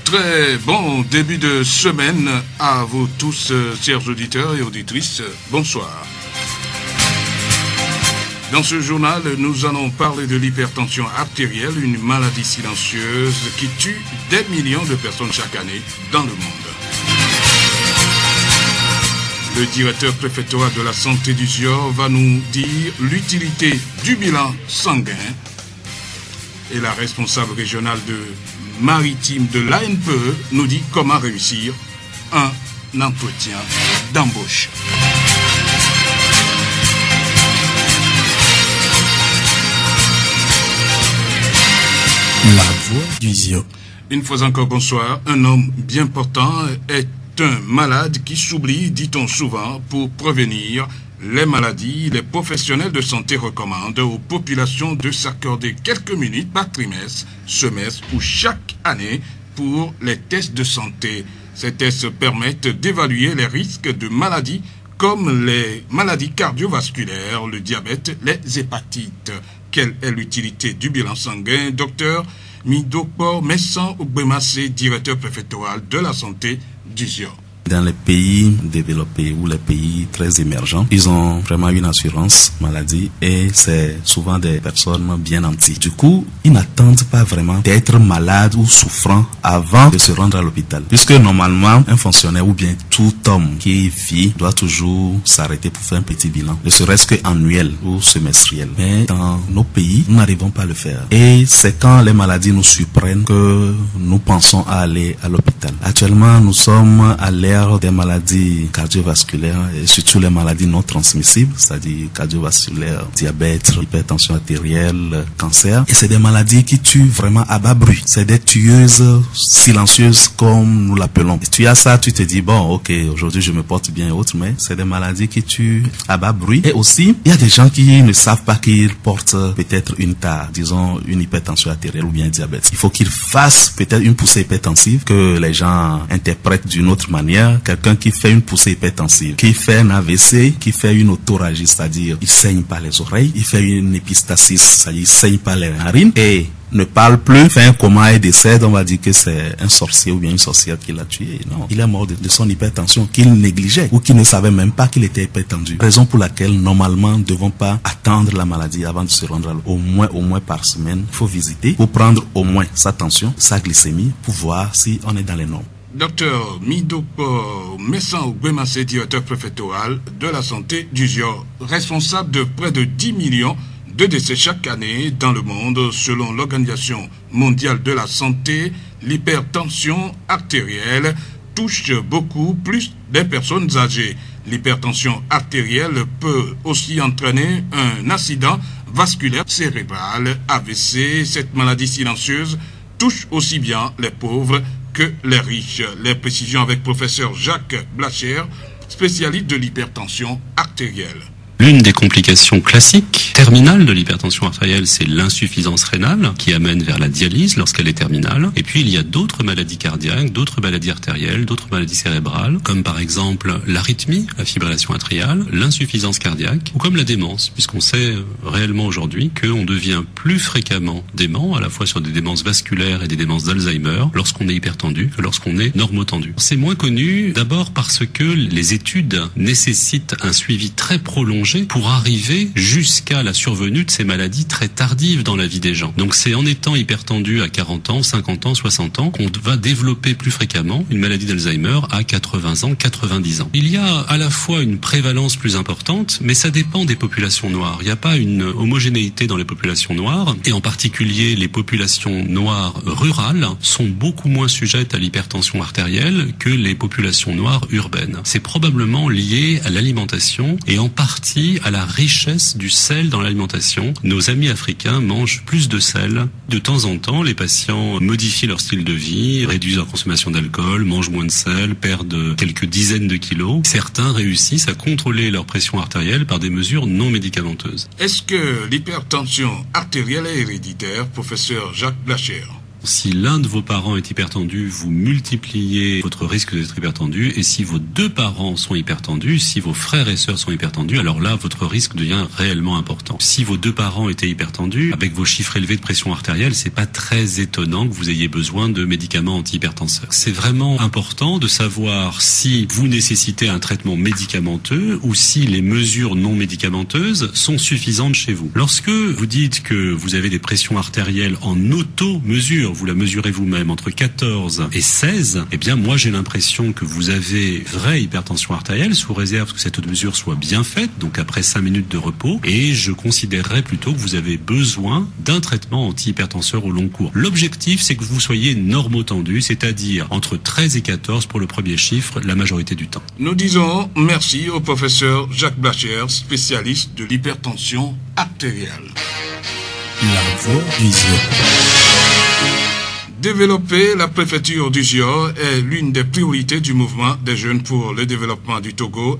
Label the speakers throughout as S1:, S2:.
S1: Très bon début de semaine à vous tous, chers auditeurs et auditrices. Bonsoir. Dans ce journal, nous allons parler de l'hypertension artérielle, une maladie silencieuse qui tue des millions de personnes chaque année dans le monde. Le directeur préfectoral de la santé du Zior va nous dire l'utilité du bilan sanguin et la responsable régionale maritime de l'ANPE nous dit comment réussir un entretien d'embauche.
S2: La voix du Zior.
S1: Une fois encore, bonsoir. Un homme bien portant est un malade qui s'oublie, dit-on souvent, pour prévenir les maladies. Les professionnels de santé recommandent aux populations de s'accorder quelques minutes par trimestre, semestre ou chaque année pour les tests de santé. Ces tests permettent d'évaluer les risques de maladies comme les maladies cardiovasculaires, le diabète, les hépatites. Quelle est l'utilité du bilan sanguin? Docteur Midokpo Messan Ogbemassé, directeur préfectoral de la santé du Zior.
S2: Dans les pays développés ou les pays très émergents, ils ont vraiment une assurance maladie et c'est souvent des personnes bien nanties. Du coup, ils n'attendent pas vraiment d'être malades ou souffrants avant de se rendre à l'hôpital. Puisque normalement, un fonctionnaire ou bien tout homme qui vit doit toujours s'arrêter pour faire un petit bilan, ne serait-ce que annuel ou semestriel. Mais dans nos pays, nous n'arrivons pas à le faire. Et c'est quand les maladies nous surprennent que nous pensons à aller à l'hôpital. Actuellement, nous sommes à l'ère des maladies cardiovasculaires et surtout les maladies non transmissibles, c'est-à-dire cardiovasculaire, diabète, hypertension artérielle, cancer. Et c'est des maladies qui tuent vraiment à bas bruit. C'est des tueuses silencieuses comme nous l'appelons. Et tu as ça, tu te dis bon, ok, aujourd'hui je me porte bien et autres, mais c'est des maladies qui tuent à bas bruit. Et aussi, il y a des gens qui ne savent pas qu'ils portent peut-être une tare, disons une hypertension artérielle ou bien un diabète. Il faut qu'ils fassent peut-être une poussée hypertensive que les gens interprètent d'une autre manière. Quelqu'un qui fait une poussée hypertensive, qui fait un AVC, qui fait une autoragie, c'est-à-dire il saigne par les oreilles, il fait une épistaxis, c'est-à-dire il saigne par les narines et ne parle plus, fait un coma et décède, on va dire que c'est un sorcier ou bien une sorcière qui l'a tué. Non, il est mort de son hypertension qu'il négligeait ou qu'il ne savait même pas qu'il était hypertendu. Raison pour laquelle normalement nous ne devons pas attendre la maladie avant de se rendre au moins par semaine. Il faut visiter pour prendre au moins sa tension, sa glycémie pour voir si on est dans les normes.
S1: Docteur Midokpo Messan Ogbemassé, directeur préfectoral de la santé du Zior, responsable de près de 10 millions de décès chaque année dans le monde. Selon l'Organisation mondiale de la santé, l'hypertension artérielle touche beaucoup plus des personnes âgées. L'hypertension artérielle peut aussi entraîner un accident vasculaire cérébral, AVC. Cette maladie silencieuse touche aussi bien les pauvres que les riches. Les précisions avec professeur Jacques Blacher, spécialiste de l'hypertension artérielle.
S3: L'une des complications classiques, terminales de l'hypertension artérielle, c'est l'insuffisance rénale qui amène vers la dialyse lorsqu'elle est terminale. Et puis il y a d'autres maladies cardiaques, d'autres maladies artérielles, d'autres maladies cérébrales, comme par exemple l'arythmie, la fibrillation atriale, l'insuffisance cardiaque, ou comme la démence, puisqu'on sait réellement aujourd'hui qu'on devient plus fréquemment dément, à la fois sur des démences vasculaires et des démences d'Alzheimer, lorsqu'on est hypertendu que lorsqu'on est normotendu. C'est moins connu, d'abord parce que les études nécessitent un suivi très prolongé pour arriver jusqu'à la survenue de ces maladies très tardives dans la vie des gens. Donc c'est en étant hypertendu à 40 ans, 50 ans, 60 ans qu'on va développer plus fréquemment une maladie d'Alzheimer à 80 ans, 90 ans. Il y a à la fois une prévalence plus importante, mais ça dépend des populations noires. Il n'y a pas une homogénéité dans les populations noires, et en particulier les populations noires rurales sont beaucoup moins sujettes à l'hypertension artérielle que les populations noires urbaines. C'est probablement lié à l'alimentation et en partie à la richesse du sel dans l'alimentation. Nos amis africains mangent plus de sel. De temps en temps, les patients modifient leur style de vie, réduisent leur consommation d'alcool, mangent moins de sel, perdent quelques dizaines de kilos. Certains réussissent à contrôler leur pression artérielle par des mesures non médicamenteuses.
S1: Est-ce que l'hypertension artérielle est héréditaire, professeur Jacques Blacher?
S3: Si l'un de vos parents est hypertendu, vous multipliez votre risque d'être hypertendu, et si vos deux parents sont hypertendus, si vos frères et sœurs sont hypertendus, alors là, votre risque devient réellement important. Si vos deux parents étaient hypertendus, avec vos chiffres élevés de pression artérielle, c'est pas très étonnant que vous ayez besoin de médicaments antihypertenseurs. C'est vraiment important de savoir si vous nécessitez un traitement médicamenteux ou si les mesures non médicamenteuses sont suffisantes chez vous. Lorsque vous dites que vous avez des pressions artérielles en auto-mesure, vous la mesurez vous-même entre 14 et 16, eh bien moi j'ai l'impression que vous avez vraie hypertension artérielle sous réserve que cette mesure soit bien faite, donc après 5 minutes de repos, et je considérerais plutôt que vous avez besoin d'un traitement antihypertenseur au long cours. L'objectif, c'est que vous soyez normotendu, c'est-à-dire entre 13 et 14 pour le premier chiffre, la majorité du temps.
S1: Nous disons merci au professeur Jacques Blacher, spécialiste de l'hypertension artérielle.
S4: La voix du Zion.
S1: Développer la préfecture du Zion est l'une des priorités du mouvement des jeunes pour le développement du Togo,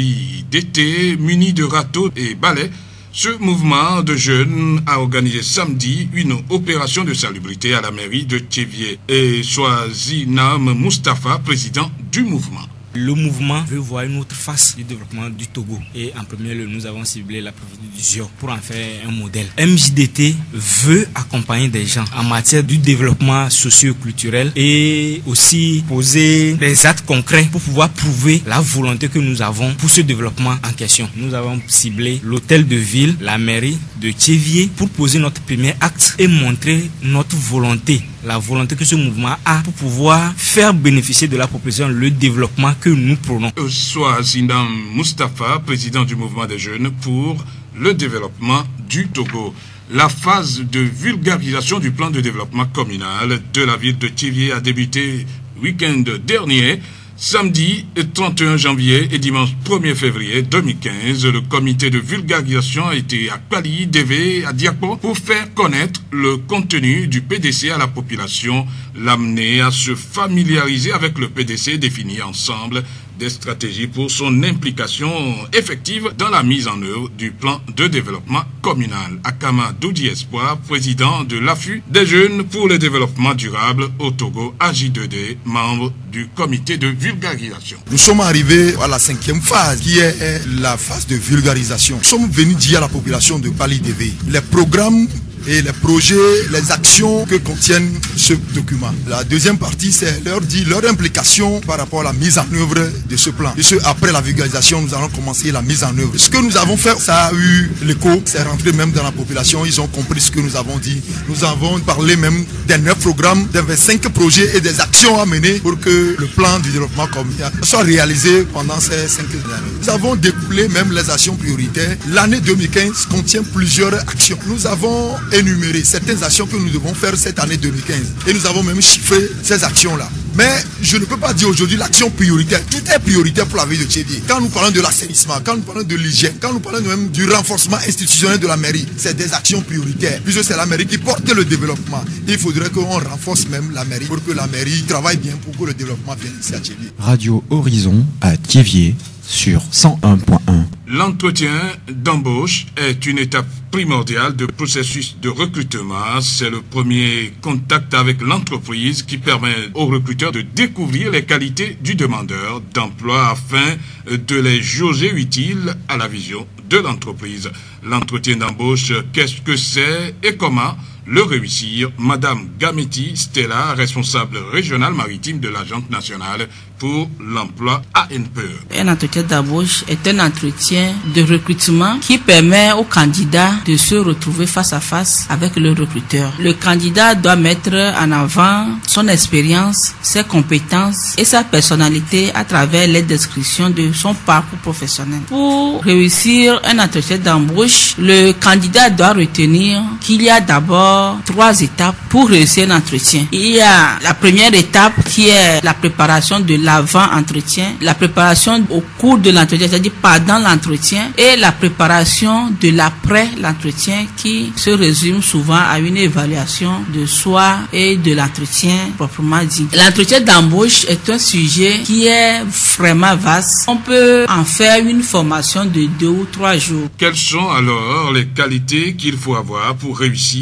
S1: MJDT, muni de râteaux et balais. Ce mouvement de jeunes a organisé samedi une opération de salubrité à la mairie de Tchévié et Swazinam Mustafa, président du mouvement.
S5: Le mouvement veut voir une autre face du développement du Togo. Et en premier lieu, nous avons ciblé la préfecture du Zion pour en faire un modèle. MJDT veut accompagner des gens en matière du développement socio-culturel et aussi poser des actes concrets pour pouvoir prouver la volonté que nous avons pour ce développement en question. Nous avons ciblé l'hôtel de ville, la mairie de Tchévié pour poser notre premier acte et montrer notre volonté. La volonté que ce mouvement a pour pouvoir faire bénéficier de la population le développement que nous prônons.
S1: Swazinam Mustafa, président du mouvement des jeunes pour le développement du Togo. La phase de vulgarisation du plan de développement communal de la ville de Tchévié a débuté week-end dernier. Samedi 31 janvier et dimanche 1er février 2015, le comité de vulgarisation a été à Kali, DV, à Diakpo pour faire connaître le contenu du PDC à la population, l'amener à se familiariser avec le PDC, définir ensemble des stratégies pour son implication effective dans la mise en œuvre du plan de développement communal. Akama Doudi Espoir, président de l'AFU des jeunes pour le développement durable au Togo, AJ2D, membre du comité de vulgarisation.
S6: Nous sommes arrivés à la 5e phase qui est la phase de vulgarisation. Nous sommes venus dire à la population de Pali DV les programmes et les projets, les actions que contiennent ce document. La deuxième partie, c'est leur dire leur implication par rapport à la mise en œuvre de ce plan. Et ce, après la vulgarisation, nous allons commencer la mise en œuvre. Ce que nous avons fait, ça a eu l'écho, c'est rentré même dans la population, ils ont compris ce que nous avons dit. Nous avons parlé même des 9 programmes, des 25 projets et des actions à mener pour que le plan du développement communal soit réalisé pendant ces 5 années. Nous avons découlé même les actions prioritaires. L'année 2015 contient plusieurs actions. Nous avons énumérer certaines actions que nous devons faire cette année 2015. Et nous avons même chiffré ces actions-là. Mais je ne peux pas dire aujourd'hui l'action prioritaire. Tout est prioritaire pour la ville de Tchévié. Quand nous parlons de l'assainissement, quand nous parlons de l'hygiène, quand nous parlons même du renforcement institutionnel de la mairie, c'est des actions prioritaires. Puisque c'est la mairie qui porte le développement. Il faudrait qu'on renforce même la mairie pour que la mairie travaille bien pour que le développement vienne ici à Tchévié.
S4: Radio Horizon à Tchévié sur 101.1.
S1: L'entretien d'embauche est une étape primordiale du processus de recrutement. C'est le premier contact avec l'entreprise qui permet aux recruteurs de découvrir les qualités du demandeur d'emploi afin de les jauger utiles à la vision de l'entreprise. L'entretien d'embauche, qu'est-ce que c'est et comment le réussir? Madame Gameti Stella, responsable régionale maritime de l'Agence nationale pour l'emploi ANPE.
S7: Un entretien d'embauche est un entretien de recrutement qui permet au candidat de se retrouver face à face avec le recruteur. Le candidat doit mettre en avant son expérience, ses compétences et sa personnalité à travers les descriptions de son parcours professionnel. Pour réussir un entretien d'embauche, le candidat doit retenir qu'il y a d'abord 3 étapes pour réussir un entretien. Il y a la première étape qui est la préparation de l'avant-entretien, la préparation au cours de l'entretien, c'est-à-dire pendant l'entretien, et la préparation de l'après-l'entretien qui se résume souvent à une évaluation de soi et de l'entretien proprement dit. L'entretien d'embauche est un sujet qui est vraiment vaste. On peut en faire une formation de 2 ou 3 jours.
S1: Quelles sont alors les qualités qu'il faut avoir pour réussir un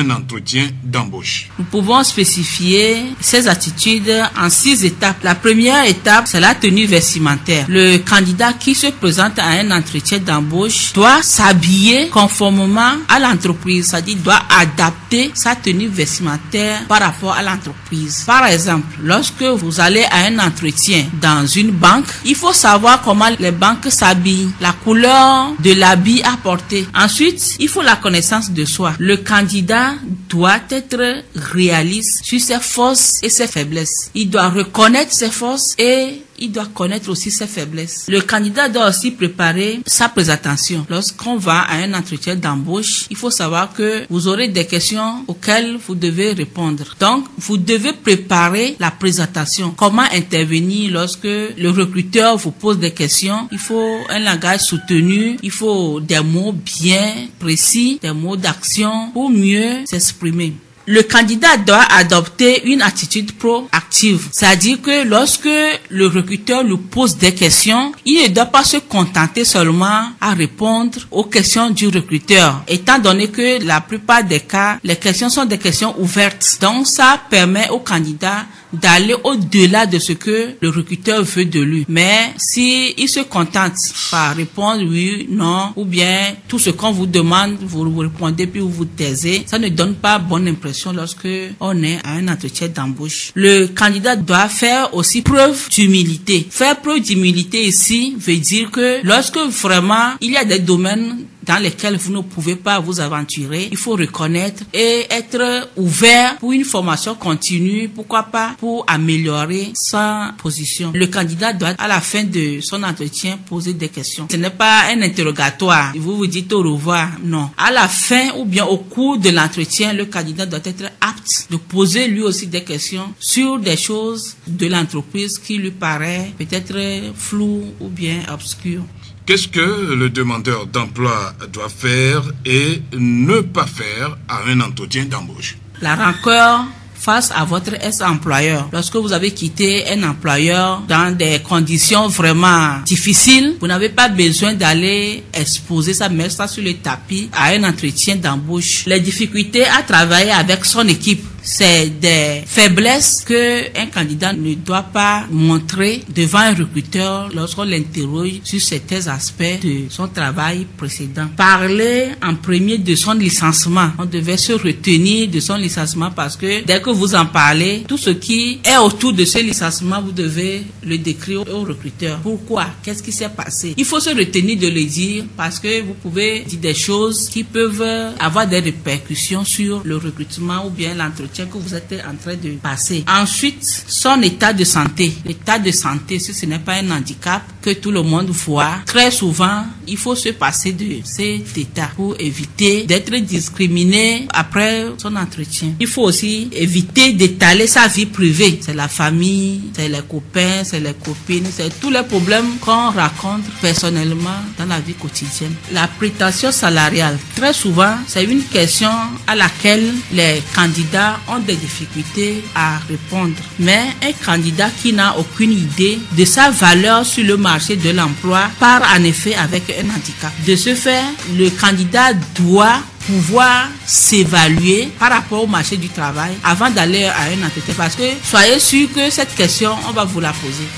S1: un entretien d'embauche.
S7: Nous pouvons spécifier ces attitudes en 6 étapes. La première étape, c'est la tenue vestimentaire. Le candidat qui se présente à un entretien d'embauche doit s'habiller conformément à l'entreprise, c'est-à-dire doit adapter sa tenue vestimentaire par rapport à l'entreprise. Par exemple, lorsque vous allez à un entretien dans une banque, il faut savoir comment les banques s'habillent, la couleur de l'habit à porter. Ensuite, il faut la connaissance de soi. Le candidat doit être réaliste sur ses forces et ses faiblesses. Il doit reconnaître ses forces et il doit connaître aussi ses faiblesses. Le candidat doit aussi préparer sa présentation. Lorsqu'on va à un entretien d'embauche, il faut savoir que vous aurez des questions auxquelles vous devez répondre. Donc, vous devez préparer la présentation. Comment intervenir lorsque le recruteur vous pose des questions? Il faut un langage soutenu, il faut des mots bien précis, des mots d'action pour mieux s'exprimer. Le candidat doit adopter une attitude proactive, c'est-à-dire que lorsque le recruteur lui pose des questions, il ne doit pas se contenter seulement à répondre aux questions du recruteur, étant donné que la plupart des cas, les questions sont des questions ouvertes. Donc ça permet au candidat d'aller au-delà de ce que le recruteur veut de lui. Mais si il se contente par répondre oui, non, ou bien tout ce qu'on vous demande, vous répondez puis vous vous taisez, ça ne donne pas bonne impression lorsque on est à un entretien d'embauche. Le candidat doit faire aussi preuve d'humilité. Faire preuve d'humilité ici veut dire que lorsque vraiment il y a des domaines dans lesquels vous ne pouvez pas vous aventurer, il faut reconnaître et être ouvert pour une formation continue, pourquoi pas pour améliorer sa position. Le candidat doit à la fin de son entretien poser des questions. Ce n'est pas un interrogatoire, vous vous dites au revoir, non. À la fin ou bien au cours de l'entretien, le candidat doit être apte de poser lui aussi des questions sur des choses de l'entreprise qui lui paraît peut-être floues ou bien obscures.
S1: Qu'est-ce que le demandeur d'emploi doit faire et ne pas faire à un entretien d'embauche?
S7: La rancœur face à votre ex-employeur. Lorsque vous avez quitté un employeur dans des conditions vraiment difficiles, vous n'avez pas besoin d'aller exposer ça, mettre ça sur le tapis à un entretien d'embauche. Les difficultés à travailler avec son équipe, c'est des faiblesses que un candidat ne doit pas montrer devant un recruteur lorsqu'on l'interroge sur certains aspects de son travail précédent. Parler en premier de son licenciement. On devait se retenir de son licenciement parce que dès que vous en parlez, tout ce qui est autour de ce licenciement, vous devez le décrire au recruteur. Pourquoi? Qu'est-ce qui s'est passé? Il faut se retenir de le dire parce que vous pouvez dire des choses qui peuvent avoir des répercussions sur le recrutement ou bien l'entretien que vous êtes en train de passer. Ensuite, son état de santé. L'état de santé, si ce n'est pas un handicap que tout le monde voit, très souvent, il faut se passer de cet état pour éviter d'être discriminé après son entretien. Il faut aussi éviter d'étaler sa vie privée. C'est la famille, c'est les copains, c'est les copines, c'est tous les problèmes qu'on raconte personnellement dans la vie quotidienne. La prétention salariale, très souvent, c'est une question à laquelle les candidats ont des difficultés à répondre. Mais un candidat qui n'a aucune idée de sa valeur sur le marché de l'emploi part en effet avec un handicap. De ce fait, le candidat doit pouvoir s'évaluer par rapport au marché du travail avant d'aller à un entretien. Parce que soyez sûr que cette question, on va vous la poser.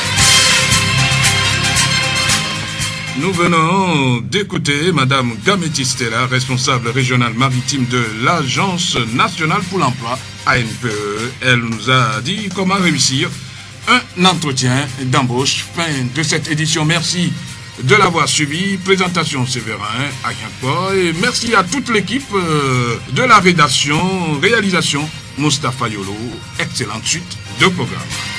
S1: Nous venons d'écouter Madame Gameti Stella, responsable régionale maritime de l'Agence nationale pour l'emploi, ANPE. Elle nous a dit comment réussir un entretien d'embauche. Fin de cette édition. Merci de l'avoir suivi. Présentation Séverin, Ayanpo, et merci à toute l'équipe de la rédaction, réalisation Mustapha Yolo. Excellente suite de programme.